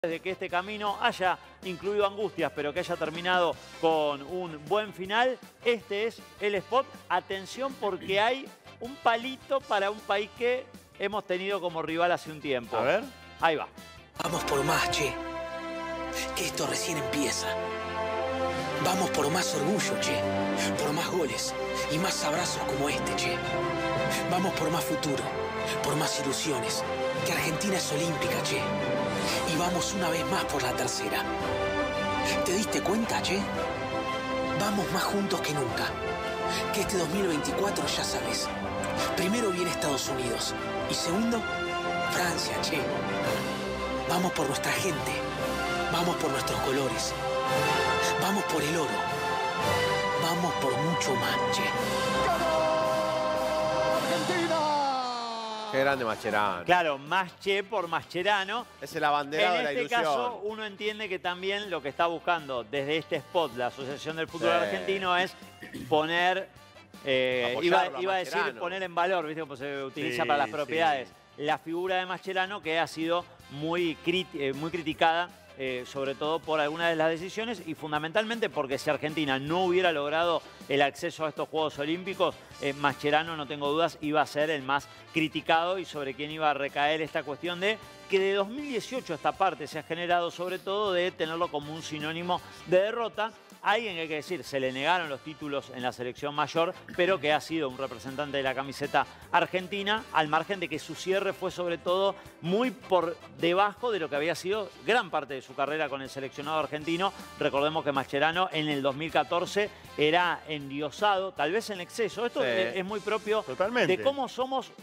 de que este camino haya incluido angustias, pero que haya terminado con un buen final. Este es el spot. Atención, porque hay un palito para un país que hemos tenido como rival hace un tiempo. A ver. Ahí va. Vamos por más, che. Que esto recién empieza. Vamos por más orgullo, che. Por más goles y más abrazos como este, che. Vamos por más futuro, por más ilusiones. Que Argentina es olímpica, che. Y vamos una vez más por la tercera. ¿Te diste cuenta, che? Vamos más juntos que nunca. Que este 2024 ya sabes. Primero viene Estados Unidos. Y segundo, Francia, che. Vamos por nuestra gente. Vamos por nuestros colores. Vamos por el oro. Vamos por mucho más, che. Qué grande Mascherano. Claro, Masche por Mascherano. Es el abanderado de la ilusión. En este caso, uno entiende que también lo que está buscando desde este spot la Asociación del Fútbol Sí. Argentino es poner, iba a decir Mascherano. poner en valor, ¿viste? Como se utiliza Sí, para las sí. propiedades. La figura de Mascherano, que ha sido muy criticada, sobre todo por algunas de las decisiones y fundamentalmente porque si Argentina no hubiera logrado el acceso a estos Juegos Olímpicos, Mascherano, no tengo dudas, iba a ser el más criticado y sobre quien iba a recaer esta cuestión de que de 2018 esta parte se ha generado sobre todo de tenerlo como un sinónimo de derrota. Alguien que hay que decir, se le negaron los títulos en la selección mayor, pero que ha sido un representante de la camiseta argentina, al margen de que su cierre fue sobre todo muy por debajo de lo que había sido gran parte de su carrera con el seleccionado argentino. Recordemos que Mascherano en el 2014 era endiosado, tal vez en exceso. Esto Sí. es muy propio Totalmente. de cómo somos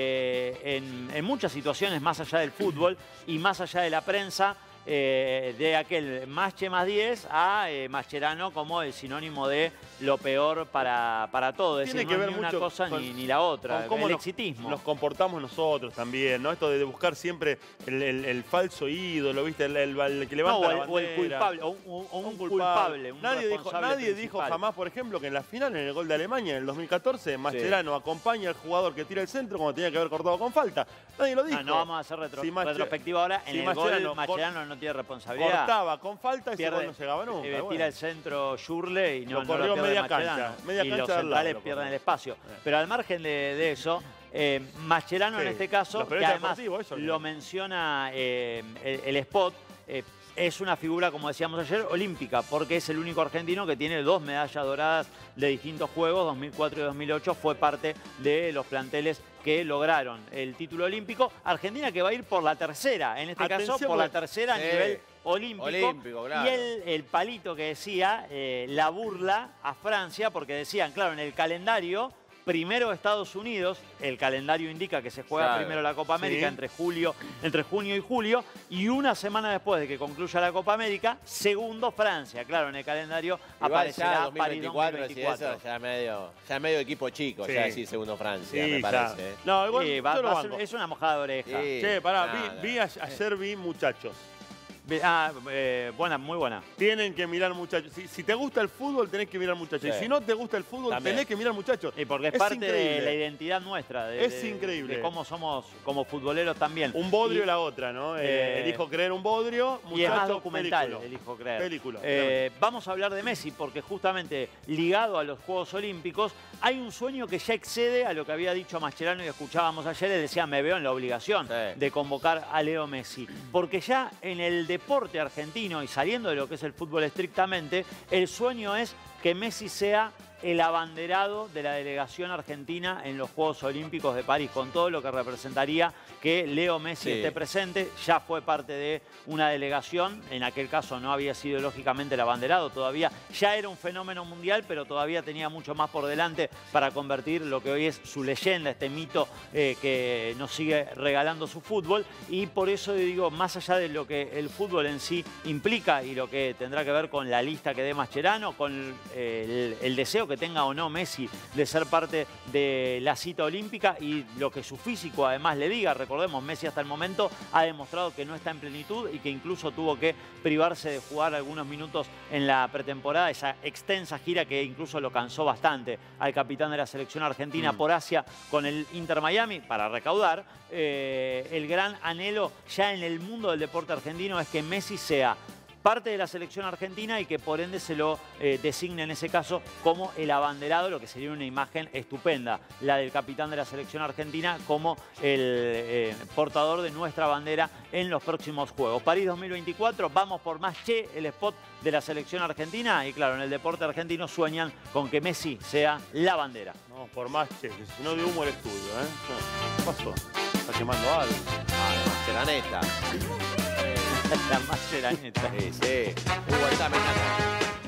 en muchas situaciones más allá del fútbol y más allá de la prensa. De aquel Masche más 10 a Mascherano como el sinónimo de lo peor para todo. Es Tiene decir, que no ver es ni una mucho cosa con- ni la otra. con cómo El nos- exitismo. Nos comportamos nosotros también, ¿no? Esto de buscar siempre el falso ídolo, ¿viste? El que levanta la o el bandera. culpable, o un culpable, un Nadie responsable dijo principal. jamás, por ejemplo, que en la final, en el gol de Alemania, en el 2014, Mascherano acompaña al jugador que tira el centro cuando tenía que haber cortado con falta. Nadie lo dijo. No vamos a hacer Si retrospectiva ahora. En si el Mascherano gol Mascherano no tiene responsabilidad. cortaba con falta, ese Pierde, gol no llegaba nunca. tira bueno. el centro Schürrle y Lo no corrió lo pierde media Mascherano. cancha, media y cancha los al lado centrales lo pierden corrió. el espacio. Pero al margen de eso, Mascherano Sí. en este caso, Los que periodistas además deportivos, eso, lo ¿no? menciona el spot, es una figura, como decíamos ayer, olímpica, porque es el único argentino que tiene 2 medallas doradas de distintos juegos, 2004 y 2008, fue parte de los planteles que lograron el título olímpico. Argentina que va a ir por la tercera, en este caso por la tercera a Sí. nivel olímpico. Olímpico, claro. Y el palito que decía, la burla a Francia, porque decían, claro, en el calendario, primero Estados Unidos, el calendario indica que se juega Claro, primero la Copa América sí. entre junio y julio, y una semana después de que concluya la Copa América, segundo Francia. Claro, en el calendario Igual aparecerá ya París 2024, 2024. eso ya medio equipo chico, Sí. ya decir segundo Francia, Sí, me ya. parece. No, igual Sí, yo lo va a ser- banco. es una mojada de oreja. Sí. Che, pará, Nada. ayer vi Muchachos. Buena, muy buena. Tienen que mirar Muchachos. Si te gusta el fútbol, tenés que mirar Muchachos. Sí. Y si no te gusta el fútbol, También. tenés que mirar Muchachos. Y porque es Es parte de increíble. la identidad nuestra. Es increíble. De cómo somos como futboleros también. Un bodrio Y- la otra, ¿no? Eh, Elijo creer un bodrio, Y es más Muchachos, documental, película. elijo creer. Película, Vamos a hablar de Messi, porque justamente ligado a los Juegos Olímpicos, hay un sueño que ya excede a lo que había dicho Mascherano y escuchábamos ayer. Él decía, me veo en la obligación Sí. de convocar a Leo Messi. Porque ya en el deporte argentino y saliendo de lo que es el fútbol estrictamente, el sueño es que Messi sea el abanderado de la delegación argentina en los Juegos Olímpicos de París, con todo lo que representaría que Leo Messi Sí. esté presente. Ya fue parte de una delegación, en aquel caso no había sido lógicamente el abanderado todavía, ya era un fenómeno mundial, pero todavía tenía mucho más por delante para convertir lo que hoy es su leyenda, este mito que nos sigue regalando su fútbol. Y por eso digo, más allá de lo que el fútbol en sí implica y lo que tendrá que ver con la lista que dé Mascherano, con el deseo que tenga o no Messi de ser parte de la cita olímpica y lo que su físico además le diga. Recordemos, Messi hasta el momento ha demostrado que no está en plenitud y que incluso tuvo que privarse de jugar algunos minutos en la pretemporada, esa extensa gira que incluso lo cansó bastante al capitán de la selección argentina por Asia con el Inter Miami para recaudar. El gran anhelo ya en el mundo del deporte argentino es que Messi sea parte de la selección argentina y que por ende se lo designe en ese caso como el abanderado, lo que sería una imagen estupenda, la del capitán de la selección argentina como el portador de nuestra bandera en los próximos Juegos. París 2024, vamos por más Che, el spot de la selección argentina, y claro, en el deporte argentino sueñan con que Messi sea la bandera. No, por más Che, que si no de humo el estudio, ¿eh? ¿Qué pasó? Está quemando algo. Macheraneta. La Macheraneta. Sí, sí. Hugo, está, me encanta.